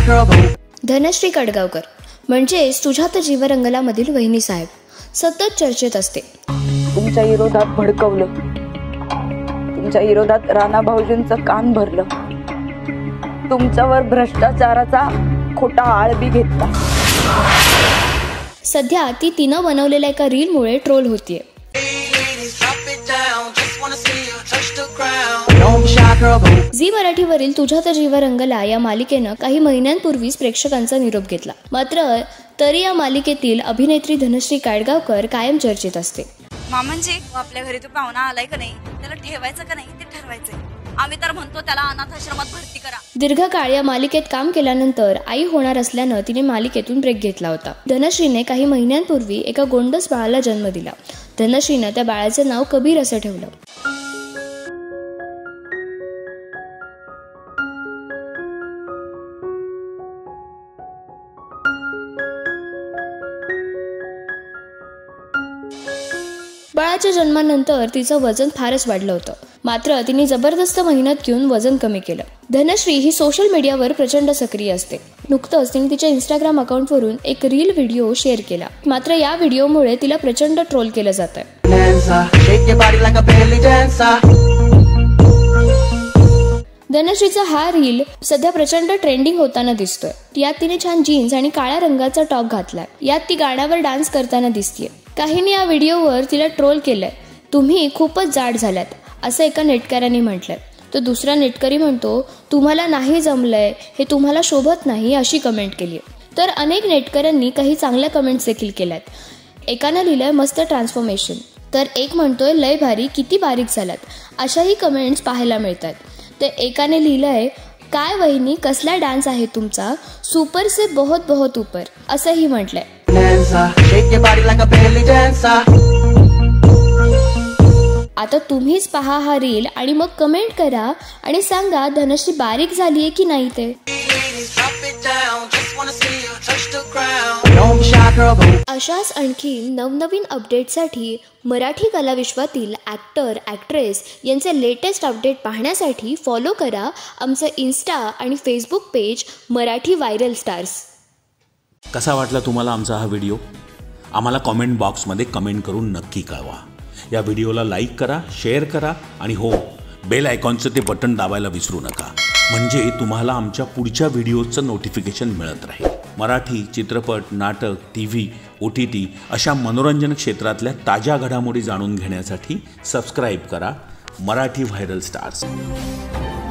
Dhanashree kadgaonkar म्हणजेच तुझ्या तर जीव रंगला मधील वहिनी साहेब सतत चर्चेत असते। तुमच्या विरोधात भडकवलं, तुमच्या विरोधात राणा भाऊजींचं कान भरलं, तुमच्यावर भ्रष्टाचाराचा खोटा आळबी घेतला। सध्या ती तिनं बनवलेल्या एका रीलमुळे ट्रोल होतीये। झी मराठीवरील तुझ्या तर जीव रंगला या मालिकेनं काही महिन्यांपूर्वीच प्रेक्षकांचा निरोप घेतला। मात्र तरी या मालिकेतील अभिनेत्री धनश्री kadgaonkar कायम चर्चेत असते। मामांजी, आपल्या घरी तो पाहुणा आलाय का नाही, त्याला ठेवायचं का नाही ते ठरवायचंय। आम्ही तर म्हणतो त्याला अनाथ आश्रमात भरती करा। दीर्घकाळ या मालिकेत काम केल्यानंतर आई होणार असल्यानं तिने मालिकेतून ब्रेक घेतला होता। धनश्रीने काही महिन्यांपूर्वी एका गोंडस बाळाला जन्म दिला। धनश्रीने त्या बाळाचे नाव कबीर असं ठेवलं। बाळाच्या जन्मानंतर तिचं वजन फारच वाढलं होतं। मात्र तिने जबरदस्त मेहनत घेऊन वजन कमी केलं। धनश्री ही सोशल मीडियावर प्रचंड सक्रिय असते। नुकतंच तिने तिच्या इंस्टाग्राम अकाउंटवरून एक रील व्हिडिओ शेअर केला। मात्र या व्हिडिओमुळे तिला प्रचंड ट्रोल केलं जातंय। धनश्रीचा हा रील सध्या प्रचंड ट्रेंडिंग होताना दिसतोय। यात तिने छान जीन्स आणि काळ्या रंगाचा टॉप घातलाय। यात ती गाण्यावर डान्स करताना दिसतीये। काहींनी या व्हिडिओवर तिला ट्रोल केलंय, तुम्ही खूपच जाड झाल्यात असं एका नेटकऱ्याने म्हटलंय। तर दुसरा नेटकरी म्हणतो, तुम्हाला नाही जमलंय, हे तुम्हाला शोभत नाही अशी कमेंट केली। तर अनेक नेटकऱ्यांनी काही चांगल्या कमेंट्स देखील केल्यात। एकानं लिहिलंय मस्त ट्रान्सफॉर्मेशन, तर एक म्हणतोय लय भारी, किती बारीक झालात, अशाही कमेंट्स पाहायला मिळतात। तर एकाने लिहिलंय, काय वहिनी कसला डान्स आहे तुमचा, सुपर से बहुत बहुत ऊपर असंही म्हटलंय। आता तुम्हीच पहा हा रील आणि मग कमेंट करा आणि सांगा धनश्री बारीक झालीये की नाही ते। अशाच आणखी नवनवीन अपडेटसाठी मराठी कलाविश्वातील ॲक्टर ॲक्ट्रेस यांचे लेटेस्ट अपडेट पाहण्यासाठी फॉलो करा आमचं इन्स्टा आणि Facebook page Marathi viral stars. कसा वाटला तुम्हाला आमचा हा व्हिडिओ? आम्हाला कॉमेंट बॉक्समध्ये कमेंट करून नक्की कळवा। या व्हिडिओला लाईक करा, शेअर करा आणि हो, बेल आयकॉनचं ते बटन दाबायला विसरू नका, म्हणजे तुम्हाला आमच्या पुढच्या व्हिडिओचं नोटिफिकेशन मिळत राहील। मराठी चित्रपट, नाटक, TV, OTT अशा मनोरंजन क्षेत्रातल्या ताज्या घडामोडी जाणून घेण्यासाठी सबस्क्राईब करा मराठी व्हायरल स्टार्स।